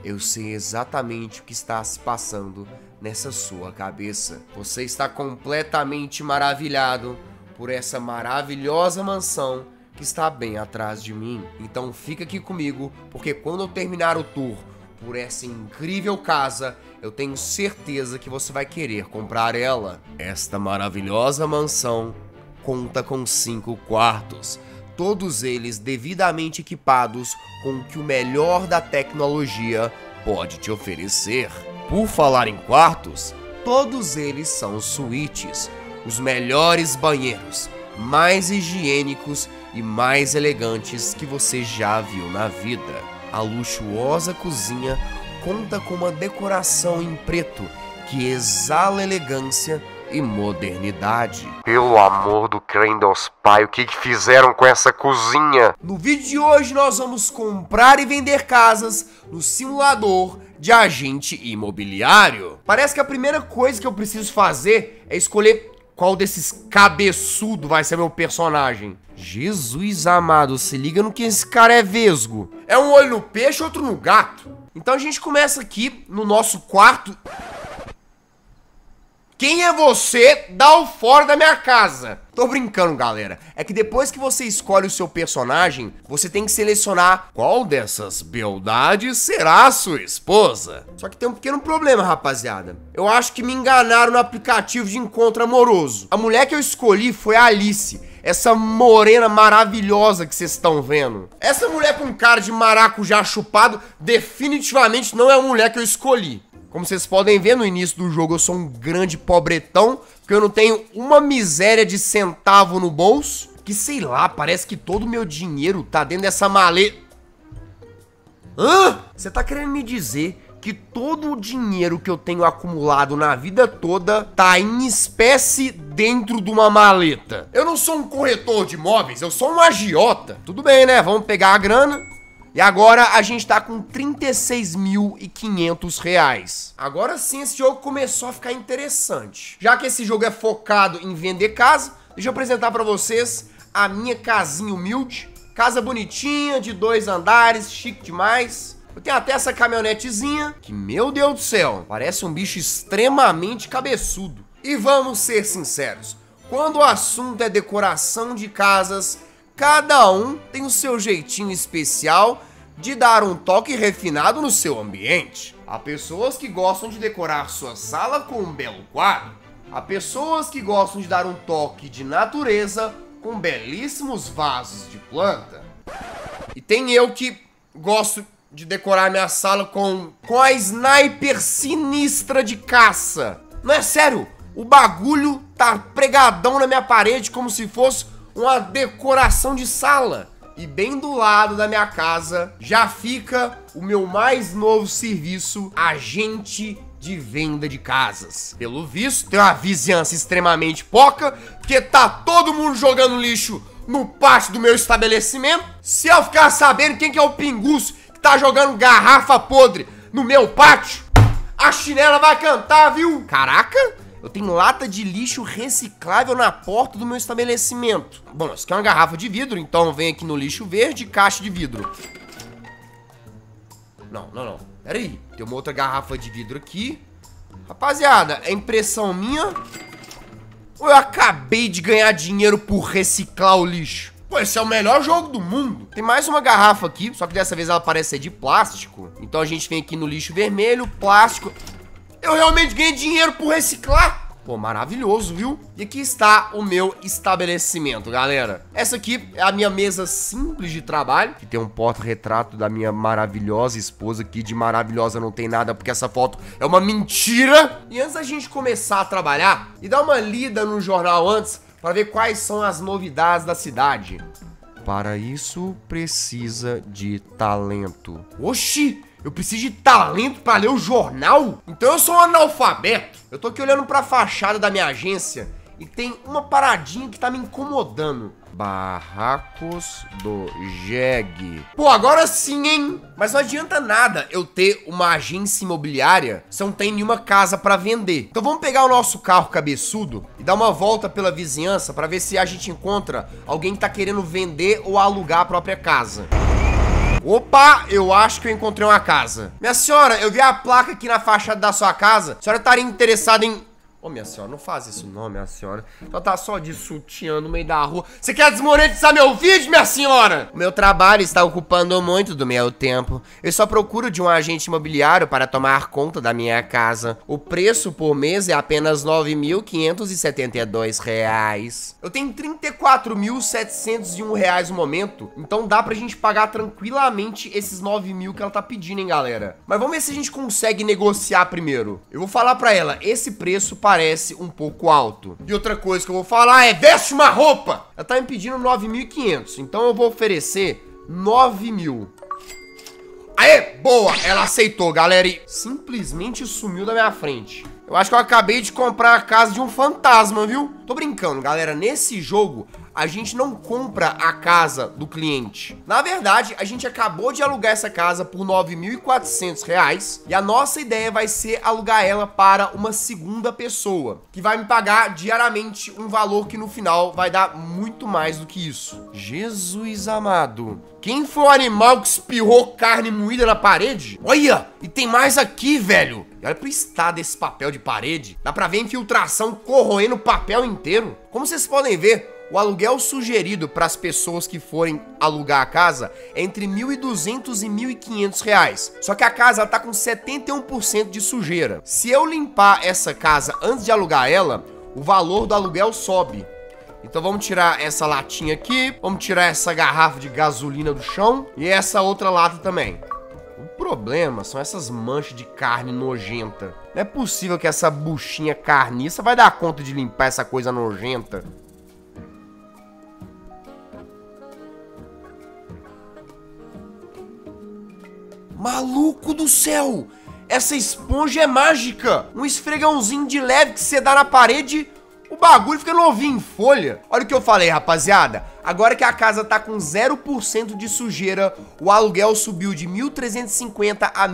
Eu sei exatamente o que está se passando nessa sua cabeça. Você está completamente maravilhado por essa maravilhosa mansão que está bem atrás de mim. Então fica aqui comigo, porque quando eu terminar o tour por essa incrível casa, eu tenho certeza que você vai querer comprar ela. Esta maravilhosa mansão conta com 5 quartos, todos eles devidamente equipados com o que o melhor da tecnologia pode te oferecer. Por falar em quartos, todos eles são suítes, os melhores banheiros, mais higiênicos e mais elegantes que você já viu na vida. A luxuosa cozinha conta com uma decoração em preto que exala elegância e modernidade. Pelo amor do Crendos pai, o que fizeram com essa cozinha? No vídeo de hoje nós vamos comprar e vender casas no simulador de agente imobiliário. Parece que a primeira coisa que eu preciso fazer é escolher qual desses cabeçudo vai ser meu personagem. Jesus amado, se liga no que esse cara é vesgo. É um olho no peixe, outro no gato. Então a gente começa aqui no nosso quarto. Quem é você? Dá o fora da minha casa. Tô brincando, galera. É que depois que você escolhe o seu personagem, você tem que selecionar qual dessas beldades será a sua esposa. Só que tem um pequeno problema, rapaziada. Eu acho que me enganaram no aplicativo de encontro amoroso. A mulher que eu escolhi foi a Alice, essa morena maravilhosa que vocês estão vendo. Essa mulher com cara de maracujá chupado definitivamente não é a mulher que eu escolhi. Como vocês podem ver, no início do jogo eu sou um grande pobretão, porque eu não tenho uma miséria de centavo no bolso. Que sei lá, parece que todo o meu dinheiro tá dentro dessa maleta. Hã? Você tá querendo me dizer que todo o dinheiro que eu tenho acumulado na vida toda tá em espécie dentro de uma maleta? Eu não sou um corretor de imóveis, eu sou um agiota. Tudo bem, né? Vamos pegar a grana. E agora a gente tá com 36.500 reais. Agora sim esse jogo começou a ficar interessante. Já que esse jogo é focado em vender casa, deixa eu apresentar pra vocês a minha casinha humilde. Casa bonitinha, de 2 andares, chique demais. Eu tenho até essa caminhonetezinha, que, meu Deus do céu, parece um bicho extremamente cabeçudo. E vamos ser sinceros, quando o assunto é decoração de casas, cada um tem o seu jeitinho especial de dar um toque refinado no seu ambiente. Há pessoas que gostam de decorar sua sala com um belo quadro. Há pessoas que gostam de dar um toque de natureza com belíssimos vasos de planta. E tem eu que gosto de decorar minha sala com a sniper sinistra de caça. Não é sério, o bagulho tá pregadão na minha parede como se fosse uma decoração de sala. E bem do lado da minha casa já fica o meu mais novo serviço, agente de venda de casas. Pelo visto, tem uma vizinhança extremamente poca, porque tá todo mundo jogando lixo no pátio do meu estabelecimento. Se eu ficar sabendo quem que é o pinguço que tá jogando garrafa podre no meu pátio, a chinela vai cantar, viu? Caraca! Eu tenho lata de lixo reciclável na porta do meu estabelecimento. Bom, isso aqui é uma garrafa de vidro, então vem aqui no lixo verde, caixa de vidro. Não. Pera aí, tem uma outra garrafa de vidro aqui. Rapaziada, é impressão minha? Ou eu acabei de ganhar dinheiro por reciclar o lixo? Pô, esse é o melhor jogo do mundo. Tem mais uma garrafa aqui, só que dessa vez ela parece ser de plástico. Então a gente vem aqui no lixo vermelho, plástico. Eu realmente ganhei dinheiro por reciclar. Pô, maravilhoso, viu? E aqui está o meu estabelecimento, galera. Essa aqui é a minha mesa simples de trabalho, que tem um porta-retrato da minha maravilhosa esposa, que de maravilhosa não tem nada, porque essa foto é uma mentira. E antes da gente começar a trabalhar, e dar uma lida no jornal antes, para ver quais são as novidades da cidade. Para isso, precisa de talento. Oxi! Eu preciso de talento pra ler o jornal? Então eu sou um analfabeto. Eu tô aqui olhando pra fachada da minha agência e tem uma paradinha que tá me incomodando. Barracos do Jeg. Pô, agora sim, hein? Mas não adianta nada eu ter uma agência imobiliária se eu não tem nenhuma casa pra vender. Então vamos pegar o nosso carro cabeçudo e dar uma volta pela vizinhança pra ver se a gente encontra alguém que tá querendo vender ou alugar a própria casa. Opa, eu acho que eu encontrei uma casa. Minha senhora, eu vi a placa aqui na fachada da sua casa. A senhora estaria interessada em... Ô, minha senhora, não faz isso não, minha senhora. Só tá só de sutiã no meio da rua. Você quer desmonetizar meu vídeo, minha senhora? O meu trabalho está ocupando muito do meu tempo. Eu só procuro de um agente imobiliário para tomar conta da minha casa. O preço por mês é apenas R$ 9.572. Eu tenho R$ 34.701 no momento. Então dá pra gente pagar tranquilamente esses 9 mil que ela tá pedindo, hein, galera? Mas vamos ver se a gente consegue negociar primeiro. Eu vou falar pra ela, esse preço parece um pouco alto. E outra coisa que eu vou falar é, veste uma roupa! Ela tá me pedindo 9.500, então eu vou oferecer 9 mil. Aê, boa! Ela aceitou, galera, e simplesmente sumiu da minha frente. Eu acho que eu acabei de comprar a casa de um fantasma, viu? Tô brincando, galera. Nesse jogo, a gente não compra a casa do cliente. Na verdade, a gente acabou de alugar essa casa por R$ 9.400 e a nossa ideia vai ser alugar ela para uma segunda pessoa, que vai me pagar diariamente um valor que no final vai dar muito mais do que isso. Jesus amado. Quem foi o animal que espirrou carne moída na parede? Olha, e tem mais aqui, velho. E olha pro estado desse papel de parede. Dá pra ver a infiltração corroendo o papel inteiro. Como vocês podem ver, o aluguel sugerido para as pessoas que forem alugar a casa é entre R$ 1.200 e R$ 1.500. Só que a casa tá com 71% de sujeira. Se eu limpar essa casa antes de alugar ela, o valor do aluguel sobe. Então vamos tirar essa latinha aqui, vamos tirar essa garrafa de gasolina do chão e essa outra lata também. O problema são essas manchas de carne nojenta. Não é possível que essa buchinha carniça vai dar conta de limpar essa coisa nojenta. Maluco do céu! Essa esponja é mágica! Um esfregãozinho de leve que você dá na parede, o bagulho fica novinho em folha. Olha o que eu falei, rapaziada. Agora que a casa tá com 0% de sujeira, o aluguel subiu de 1.350 a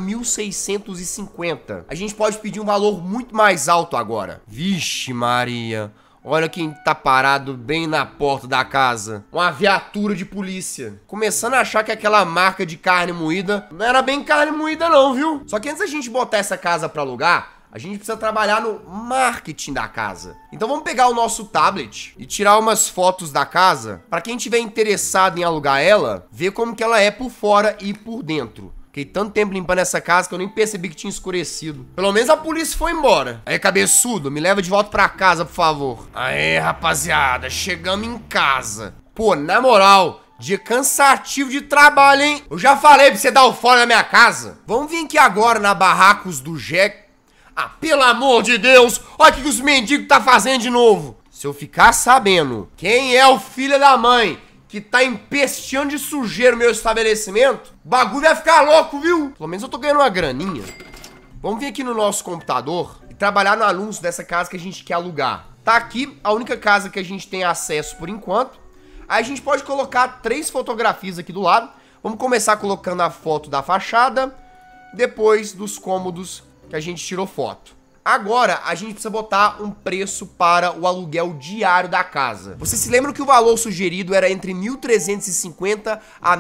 1.650. A gente pode pedir um valor muito mais alto agora. Vixe Maria. Olha quem tá parado bem na porta da casa. Uma viatura de polícia. Começando a achar que aquela marca de carne moída não era bem carne moída não, viu? Só que antes da gente botar essa casa pra alugar, a gente precisa trabalhar no marketing da casa. Então vamos pegar o nosso tablet e tirar umas fotos da casa pra quem tiver interessado em alugar ela, ver como que ela é por fora e por dentro. Fiquei tanto tempo limpando essa casa que eu nem percebi que tinha escurecido. Pelo menos a polícia foi embora. Aí, cabeçudo, me leva de volta pra casa, por favor. Aê, rapaziada, chegamos em casa. Pô, na moral, dia cansativo de trabalho, hein? Eu já falei pra você dar o fora na minha casa. Vamos vir aqui agora na Barracos do Jack. Ah, pelo amor de Deus! Olha o que os mendigos tá fazendo de novo. Se eu ficar sabendo quem é o filho da mãe que tá empesteando de sujeira o meu estabelecimento, o bagulho vai ficar louco, viu? Pelo menos eu tô ganhando uma graninha. Vamos vir aqui no nosso computador e trabalhar no anúncio dessa casa que a gente quer alugar. Tá aqui a única casa que a gente tem acesso por enquanto. Aí a gente pode colocar 3 fotografias aqui do lado. Vamos começar colocando a foto da fachada, depois dos cômodos que a gente tirou foto. Agora, a gente precisa botar um preço para o aluguel diário da casa. Vocês se lembram que o valor sugerido era entre 1.350 a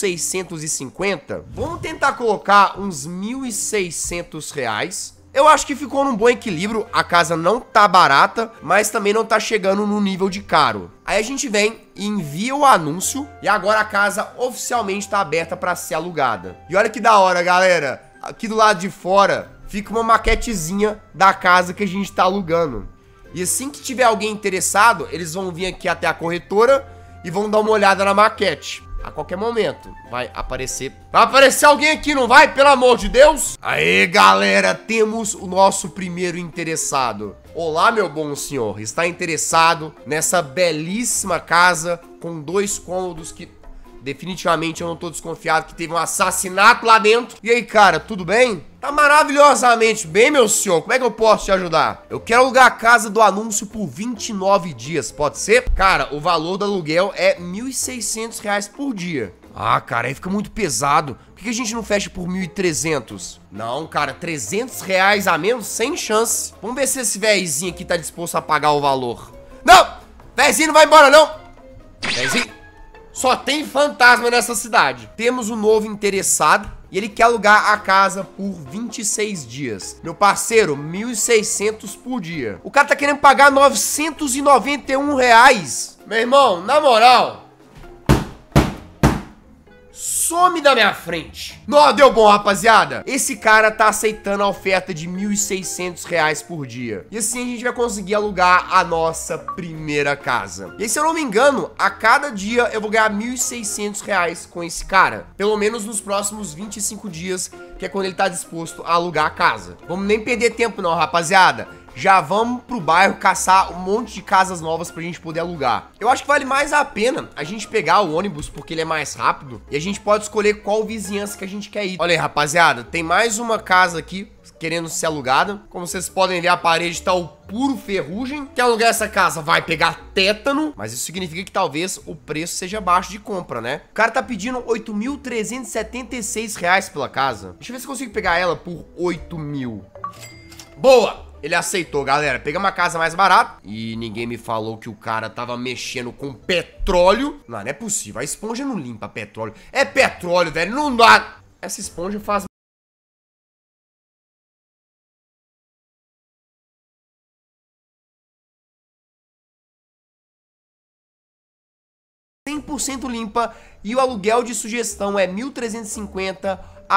1.650? Vamos tentar colocar uns 1.600 reais. Eu acho que ficou num bom equilíbrio. A casa não tá barata, mas também não tá chegando no nível de caro. Aí a gente vem e envia o anúncio e agora a casa oficialmente tá aberta para ser alugada. E olha que da hora, galera. Aqui do lado de fora fica uma maquetezinha da casa que a gente tá alugando. E assim que tiver alguém interessado, eles vão vir aqui até a corretora e vão dar uma olhada na maquete. A qualquer momento vai aparecer. Vai aparecer alguém aqui, não vai? Pelo amor de Deus! Aê, galera, temos o nosso primeiro interessado. Olá, meu bom senhor. Está interessado nessa belíssima casa com 2 cômodos que... definitivamente eu não tô desconfiado que teve um assassinato lá dentro. E aí, cara, tudo bem? Tá maravilhosamente bem, meu senhor. Como é que eu posso te ajudar? Eu quero alugar a casa do anúncio por 29 dias, pode ser? Cara, o valor do aluguel é R$ 1.600 por dia. Ah, cara, aí fica muito pesado. Por que a gente não fecha por 1.300? Não, cara, R$ 300 a menos, sem chance. Vamos ver se esse véizinho aqui tá disposto a pagar o valor. Não! Véizinho não vai embora, não! Véizinho... Só tem fantasma nessa cidade. Temos um novo interessado e ele quer alugar a casa por 26 dias. Meu parceiro, 1.600 por dia. O cara tá querendo pagar 991 reais. Meu irmão, na moral, some da minha frente. Não, deu bom, rapaziada. Esse cara tá aceitando a oferta de 1.600 reais por dia. E assim a gente vai conseguir alugar a nossa primeira casa. E aí, se eu não me engano, a cada dia eu vou ganhar 1.600 reais com esse cara. Pelo menos nos próximos 25 dias, que é quando ele tá disposto a alugar a casa. Vamos nem perder tempo não, rapaziada. Já vamos pro bairro caçar um monte de casas novas pra gente poder alugar. Eu acho que vale mais a pena a gente pegar o ônibus, porque ele é mais rápido, e a gente pode escolher qual vizinhança que a gente quer ir. Olha aí, rapaziada, tem mais uma casa aqui querendo ser alugada. Como vocês podem ver, a parede tá o puro ferrugem. Quer alugar essa casa, vai pegar tétano, mas isso significa que talvez o preço seja baixo de compra, né? O cara tá pedindo 8.376 reais pela casa. Deixa eu ver se eu consigo pegar ela por 8 mil. Boa! Ele aceitou, galera. Pegamos uma casa mais barata. E ninguém me falou que o cara tava mexendo com petróleo. Não, não é possível. A esponja não limpa petróleo. É petróleo, velho. Não dá. Essa esponja faz... ,100% limpa. E o aluguel de sugestão é 1.350 a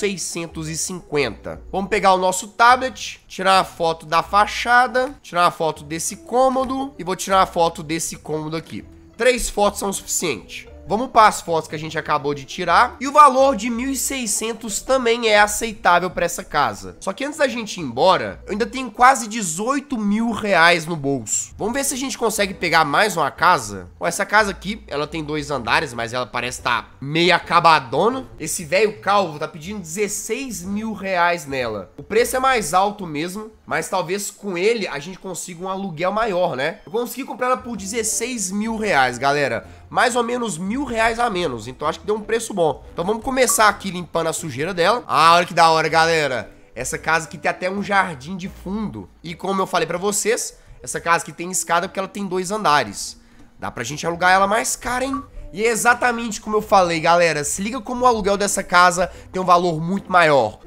1.650. Vamos pegar o nosso tablet, tirar uma foto da fachada, tirar uma foto desse cômodo e vou tirar uma foto desse cômodo aqui. 3 fotos são o suficiente. Vamos para as fotos que a gente acabou de tirar. E o valor de 1.600 também é aceitável para essa casa. Só que antes da gente ir embora, eu ainda tenho quase 18 mil reais no bolso. Vamos ver se a gente consegue pegar mais uma casa. Ó, essa casa aqui, ela tem 2 andares, mas ela parece estar meio acabadona. Esse velho calvo tá pedindo 16 mil reais nela. O preço é mais alto mesmo, mas talvez com ele a gente consiga um aluguel maior, né? Eu consegui comprar ela por 16 mil reais, galera. Mais ou menos 1.000 reais a menos. Então acho que deu um preço bom. Então vamos começar aqui limpando a sujeira dela. Ah, olha que da hora, galera. Essa casa aqui tem até um jardim de fundo. E como eu falei pra vocês, essa casa aqui tem escada porque ela tem 2 andares. Dá pra gente alugar ela mais cara, hein? E é exatamente como eu falei, galera. Se liga como o aluguel dessa casa tem um valor muito maior.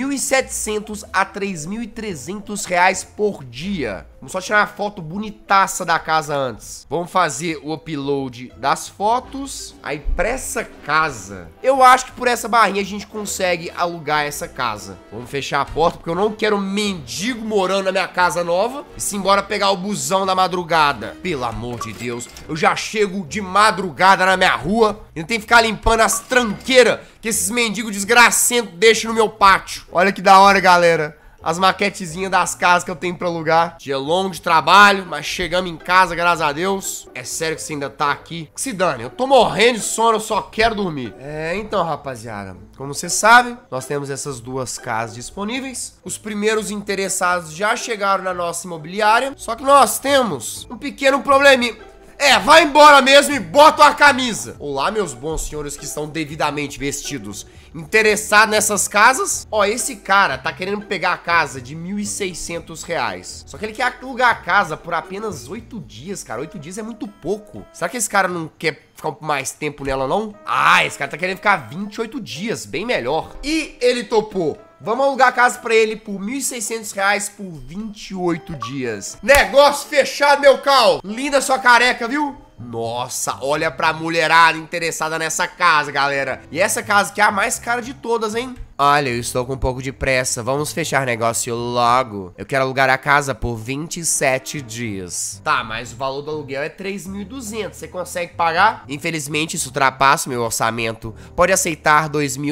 2.700 a 3.300 reais por dia. Vamos só tirar uma foto bonitaça da casa antes. Vamos fazer o upload das fotos. Aí pra essa casa, eu acho que por essa barrinha a gente consegue alugar essa casa. Vamos fechar a porta porque eu não quero mendigo morando na minha casa nova. E sim, bora pegar o busão da madrugada. Pelo amor de Deus, eu já chego de madrugada na minha rua e não tem que ficar limpando as tranqueiras que esses mendigos desgracentos deixam no meu pátio. Olha que da hora, galera. As maquetezinhas das casas que eu tenho pra alugar. Dia longo de trabalho, mas chegamos em casa, graças a Deus. É sério que você ainda tá aqui? Que se dane, eu tô morrendo de sono, eu só quero dormir. Então, rapaziada, como você sabe, nós temos essas 2 casas disponíveis. Os primeiros interessados já chegaram na nossa imobiliária. Só que nós temos um pequeno probleminha. Vai embora mesmo e bota uma camisa. Olá, meus bons senhores que estão devidamente vestidos. Interessado nessas casas? Ó, esse cara tá querendo pegar a casa de 1.600 reais. Só que ele quer alugar a casa por apenas 8 dias, cara. 8 dias é muito pouco. Será que esse cara não quer ficar mais tempo nela, não? Ah, esse cara tá querendo ficar 28 dias, bem melhor. E ele topou. Vamos alugar a casa pra ele por 1.600 reais por 28 dias. Negócio fechado, meu cal. Linda sua careca, viu? Nossa, olha pra mulherada interessada nessa casa, galera. E essa casa aqui é a mais cara de todas, hein? Olha, eu estou com um pouco de pressa. Vamos fechar negócio logo. Eu quero alugar a casa por 27 dias. Tá, mas o valor do aluguel é 3.200. Você consegue pagar? Infelizmente, isso ultrapassa o meu orçamento. Pode aceitar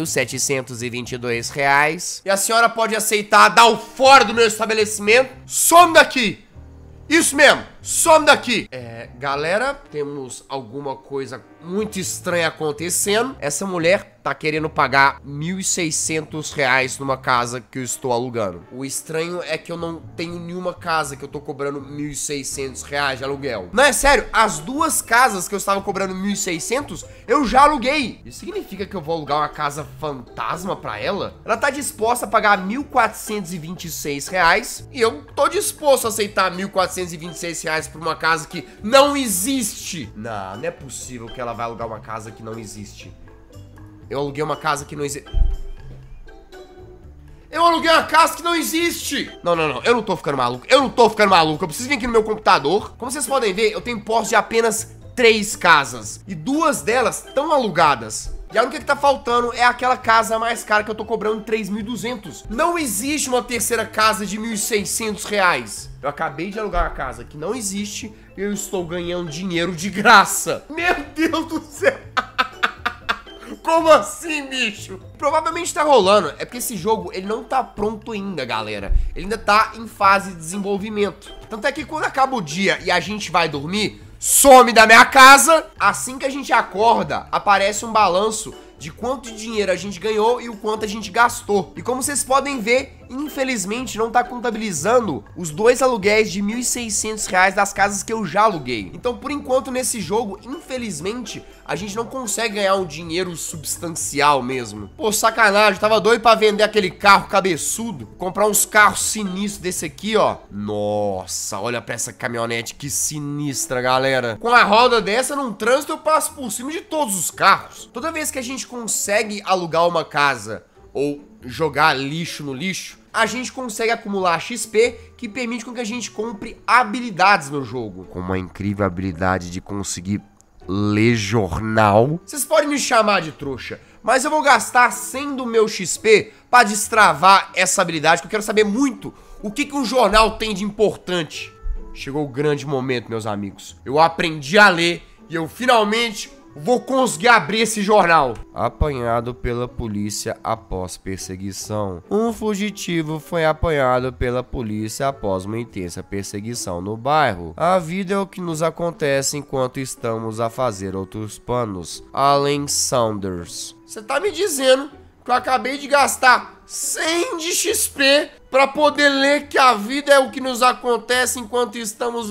2.722 reais. E a senhora pode aceitar dar o fora do meu estabelecimento? Some daqui! Isso mesmo, some daqui. Galera, temos alguma coisa muito estranha acontecendo. Essa mulher tá querendo pagar R$ 1.600 numa casa que eu estou alugando. O estranho é que eu não tenho nenhuma casa que eu tô cobrando R$ 1.600 de aluguel. Não, é sério, as duas casas que eu estava cobrando 1.600, eu já aluguei. Isso significa que eu vou alugar uma casa fantasma pra ela? Ela tá disposta a pagar R$ 1.426 e eu tô disposto a aceitar R$ 1.426 por uma casa que não existe. Não, não é possível que ela vai alugar uma casa que não existe. Eu aluguei uma casa que não existe. Eu aluguei uma casa que não existe. Não, não, não. Eu não tô ficando maluco. Eu não tô ficando maluco. Eu preciso vir aqui no meu computador. Como vocês podem ver, eu tenho posse de apenas 3 casas. E 2 delas estão alugadas. E a única que tá faltando é aquela casa mais cara que eu tô cobrando R$ 3.200. Não existe uma terceira casa de R$ 1.600. Eu acabei de alugar uma casa que não existe e eu estou ganhando dinheiro de graça. Meu Deus do céu. Como assim, bicho? Provavelmente tá rolando. É porque esse jogo, ele não tá pronto ainda, galera. Ele ainda tá em fase de desenvolvimento. Tanto é que quando acaba o dia e a gente vai dormir, some da minha casa. Assim que a gente acorda, aparece um balanço de quanto de dinheiro a gente ganhou e o quanto a gente gastou. E como vocês podem ver, infelizmente não tá contabilizando os 2 aluguéis de R$ 1.600 das casas que eu já aluguei. Então, por enquanto, nesse jogo, infelizmente, a gente não consegue ganhar um dinheiro substancial mesmo. Pô, sacanagem, tava doido pra vender aquele carro cabeçudo, comprar uns carros sinistros desse aqui, ó. Nossa, olha pra essa caminhonete, que sinistra, galera. Com a roda dessa, num trânsito, eu passo por cima de todos os carros. Toda vez que a gente consegue alugar uma casa ou jogar lixo no lixo, a gente consegue acumular XP, que permite com que a gente compre habilidades no jogo. Com uma incrível habilidade de conseguir ler jornal. Vocês podem me chamar de trouxa, mas eu vou gastar 100 do meu XP pra destravar essa habilidade, que eu quero saber muito o que um jornal tem de importante. Chegou o grande momento, meus amigos. Eu aprendi a ler e eu finalmente vou conseguir abrir esse jornal. Apanhado pela polícia após perseguição. Um fugitivo foi apanhado pela polícia após uma intensa perseguição no bairro. A vida é o que nos acontece enquanto estamos a fazer outros planos. Alan Saunders. Você tá me dizendo que eu acabei de gastar 100 de XP pra poder ler que a vida é o que nos acontece enquanto estamos...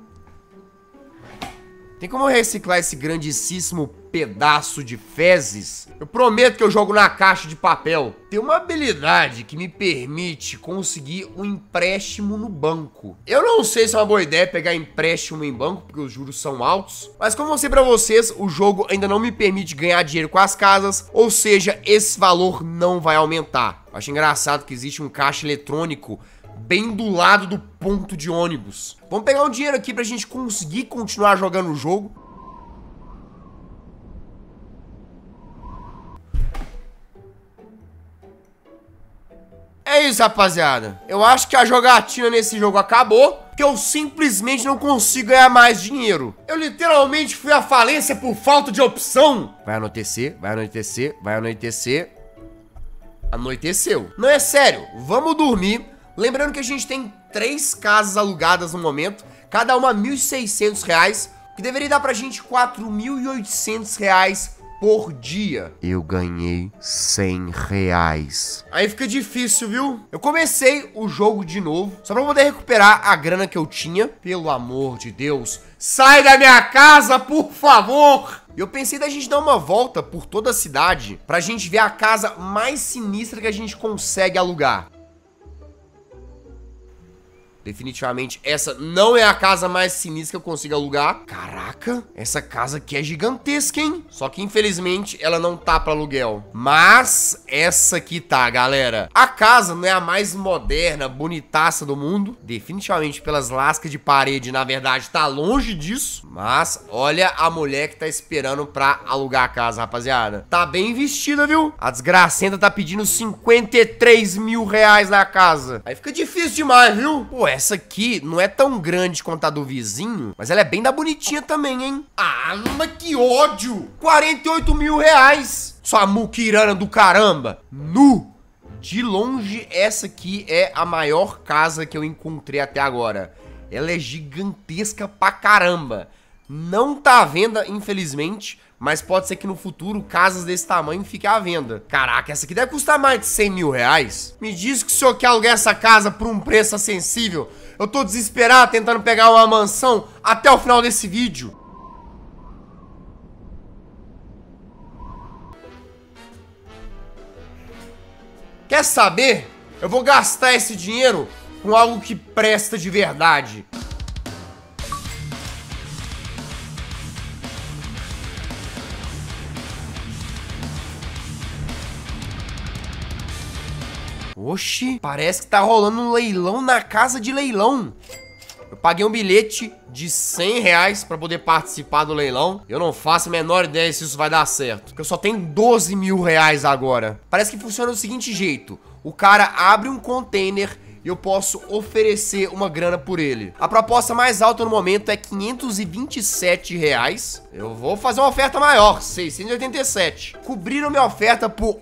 Tem como eu reciclar esse grandíssimo pedaço de fezes? Eu prometo que eu jogo na caixa de papel. Tem uma habilidade que me permite conseguir um empréstimo no banco. Eu não sei se é uma boa ideia pegar empréstimo em banco, porque os juros são altos. Mas como eu mostrei pra vocês, o jogo ainda não me permite ganhar dinheiro com as casas. Ou seja, esse valor não vai aumentar. Eu acho engraçado que existe um caixa eletrônico bem do lado do ponto de ônibus. Vamos pegar um dinheiro aqui pra gente conseguir continuar jogando o jogo. É isso, rapaziada. Eu acho que a jogatina nesse jogo acabou, porque eu simplesmente não consigo ganhar mais dinheiro. Eu literalmente fui à falência por falta de opção. Vai anoitecer, vai anoitecer, vai anoitecer. Anoiteceu. Não, é sério, vamos dormir. Lembrando que a gente tem 3 casas alugadas no momento, cada uma R$ 1.600, que deveria dar pra gente R$ 4.800 por dia. Eu ganhei R$ 100. Aí fica difícil, viu? Eu comecei o jogo de novo, só pra poder recuperar a grana que eu tinha. Pelo amor de Deus, sai da minha casa, por favor! Eu pensei da gente dar uma volta por toda a cidade, pra gente ver a casa mais sinistra que a gente consegue alugar. Definitivamente, essa não é a casa mais sinistra que eu consigo alugar. Caraca, essa casa aqui é gigantesca, hein? Só que, infelizmente, ela não tá pra aluguel. Mas essa aqui tá, galera. A casa não é a mais moderna, bonitaça do mundo. Definitivamente, pelas lascas de parede, na verdade, tá longe disso. Mas olha a mulher que tá esperando pra alugar a casa, rapaziada. Tá bem vestida, viu? A desgracenta tá pedindo R$ 53.000 na casa. Aí fica difícil demais, viu? Pô, essa aqui não é tão grande quanto a do vizinho, mas ela é bem da bonitinha também, hein? Ah, mas que ódio! R$ 48.000! Sua muquirana do caramba! Nu! De longe, essa aqui é a maior casa que eu encontrei até agora. Ela é gigantesca pra caramba. Não tá à venda, infelizmente, mas pode ser que no futuro casas desse tamanho fiquem à venda. Caraca, essa aqui deve custar mais de 100 mil reais. Me diz que o senhor quer alugar essa casa por um preço acessível. Eu tô desesperado tentando pegar uma mansão até o final desse vídeo. Quer saber? Eu vou gastar esse dinheiro com algo que presta de verdade. Oxi, parece que tá rolando um leilão na casa de leilão. Eu paguei um bilhete de 100 reais pra poder participar do leilão. Eu não faço a menor ideia se isso vai dar certo, porque eu só tenho 12 mil reais agora. Parece que funciona do seguinte jeito. O cara abre um container e eu posso oferecer uma grana por ele. A proposta mais alta no momento é 527 reais. Eu vou fazer uma oferta maior, 687. Cobriram minha oferta por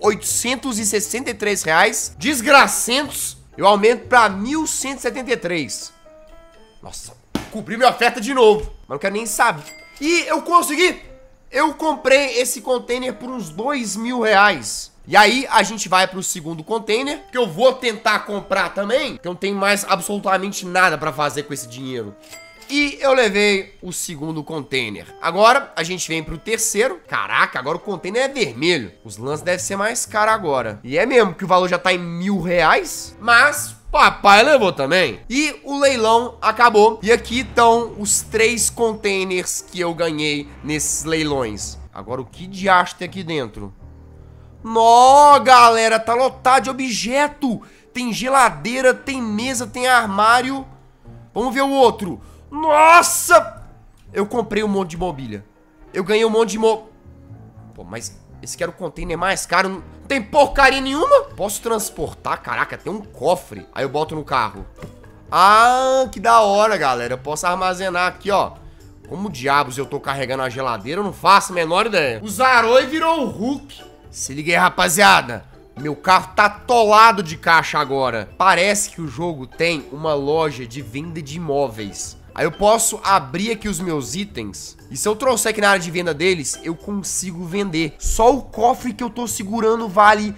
863 reais. Desgracentos, eu aumento pra 1.173. Nossa, cobri minha oferta de novo. Mas não quero nem saber. E eu consegui! Eu comprei esse container por uns 2 mil reais. E aí a gente vai pro segundo container, que eu vou tentar comprar também, que eu não tenho mais absolutamente nada pra fazer com esse dinheiro. E eu levei o segundo container. Agora a gente vem pro terceiro. Caraca, agora o container é vermelho. Os lances devem ser mais caros agora. E é mesmo que o valor já tá em 1.000 reais. Mas papai levou também. E o leilão acabou. E aqui estão os 3 containers que eu ganhei nesses leilões. Agora o que diacho tem aqui dentro? Nó, galera, tá lotado de objeto. Tem geladeira, tem mesa, tem armário. Vamos ver o outro. Nossa! Eu comprei um monte de mobília. Eu ganhei um monte de Pô, mas esse que era o container mais caro. Não tem porcaria nenhuma. Posso transportar? Caraca, tem um cofre. Aí eu boto no carro. Ah, que da hora, galera. Eu posso armazenar aqui, ó. Como diabos eu tô carregando a geladeira? Eu não faço a menor ideia. O Zaroi virou o Hulk. Se liga aí, rapaziada. Meu carro tá atolado de caixa agora. Parece que o jogo tem uma loja de venda de imóveis. Aí eu posso abrir aqui os meus itens. E se eu trouxer aqui na área de venda deles, eu consigo vender. Só o cofre que eu tô segurando vale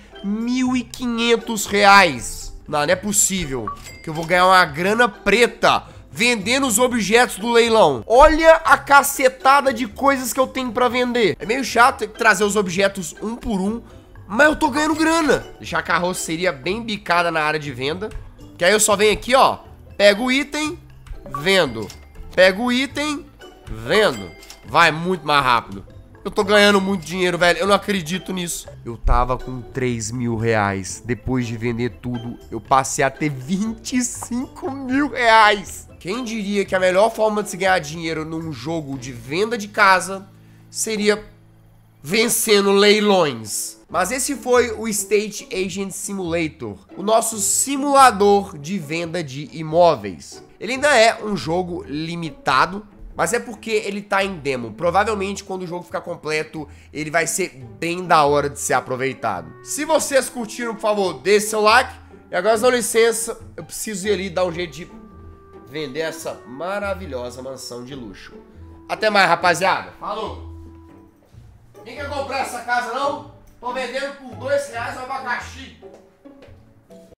1.500 reais. Não é possível que eu vou ganhar uma grana preta vendendo os objetos do leilão. Olha a cacetada de coisas que eu tenho pra vender. É meio chato ter que trazer os objetos um por um, mas eu tô ganhando grana. Deixar a carroceria bem bicada na área de venda. Que aí eu só venho aqui, ó. Pego o item, vendo. Pego o item, vendo. Vai muito mais rápido. Eu tô ganhando muito dinheiro, velho. Eu não acredito nisso. Eu tava com 3 mil reais. Depois de vender tudo, eu passei a ter 25 mil reais. Quem diria que a melhor forma de se ganhar dinheiro num jogo de venda de casa seria vencendo leilões. Mas esse foi o Estate Agent Simulator, o nosso simulador de venda de imóveis. Ele ainda é um jogo limitado, mas é porque ele tá em demo. Provavelmente quando o jogo ficar completo, ele vai ser bem da hora de ser aproveitado. Se vocês curtiram, por favor, deixe seu like. E agora, dá licença, eu preciso ir ali dar um jeito de vender essa maravilhosa mansão de luxo. Até mais, rapaziada. Falou! Ninguém quer comprar essa casa, não? Tô vendendo por R$2 o abacaxi.